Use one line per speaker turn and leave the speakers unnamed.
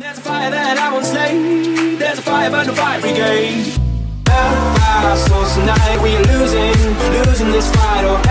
There's a fire that I won't slay. There's a fire burn the fire brigade. Our souls tonight, we are losing this fight. Oh,